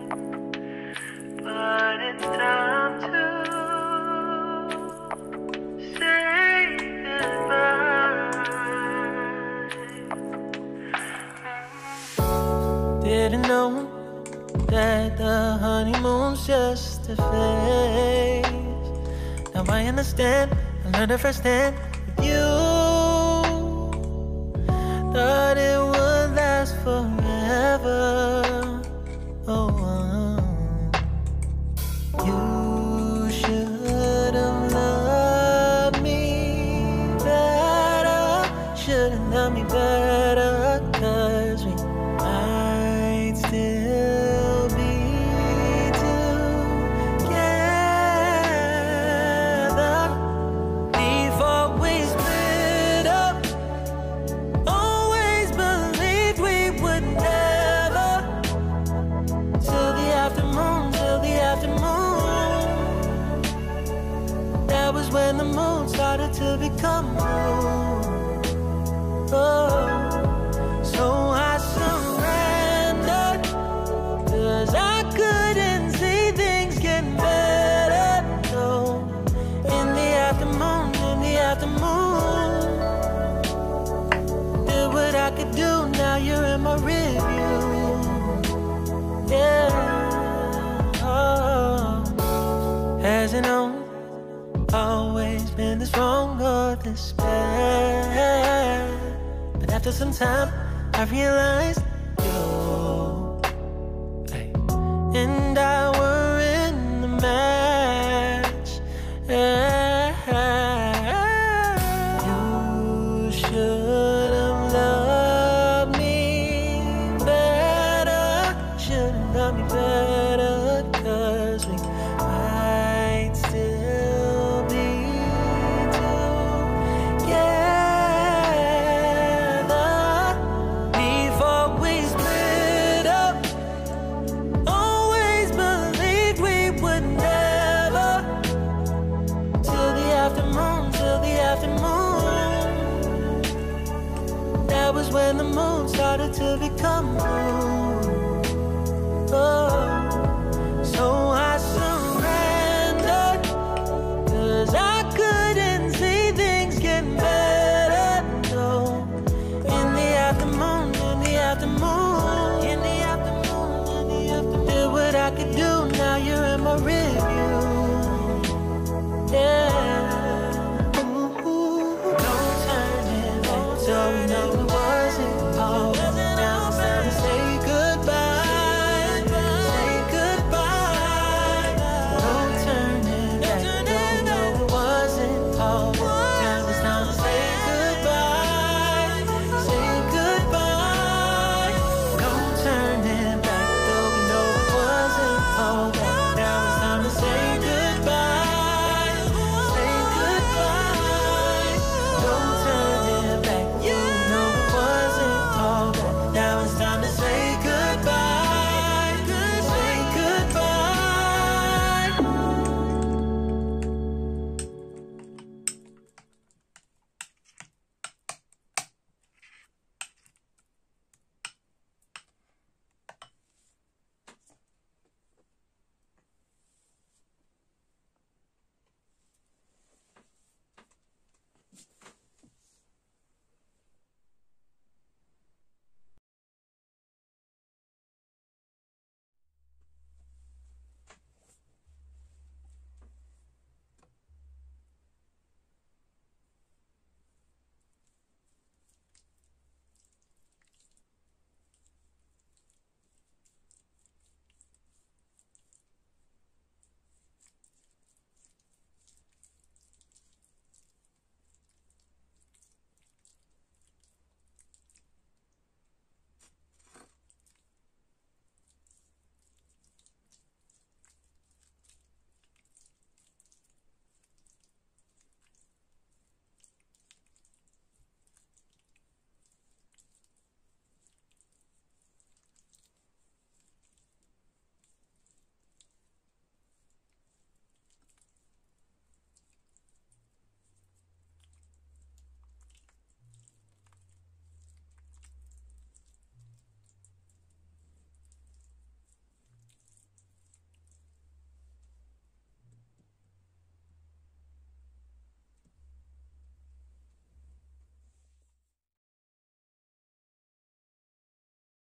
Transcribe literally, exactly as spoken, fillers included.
but it's time to say goodbye. Didn't know that the honeymoon's just a phase. Now I understand, I learned it firsthand with you. Thought it would last forever. Oh, you should have loved me better. Should have loved me better, 'cause we might still be together before we split up. Always believed we would never, till the afternoon, till the afternoon. That was when the moon started to become moon. Oh, so I surrendered, 'cause I couldn't see things getting better. No, in the afternoon, in the afternoon, did what I could do, now you're in my review. Yeah, oh. Hasn't always been this wrong or this bad, but after some time I realized you hey, and I were in the match. You should have loved me better, should have loved me better, 'cause we might still be together before we split up. Always believed we would never, till the afternoon, till the afternoon. That was when the moon started to become moon. Oh, so I surrendered, 'cause I couldn't see things getting better. No, in the afternoon, in the afternoon, in the afternoon, in the afternoon, did what I could do, now you're in my review. Yeah.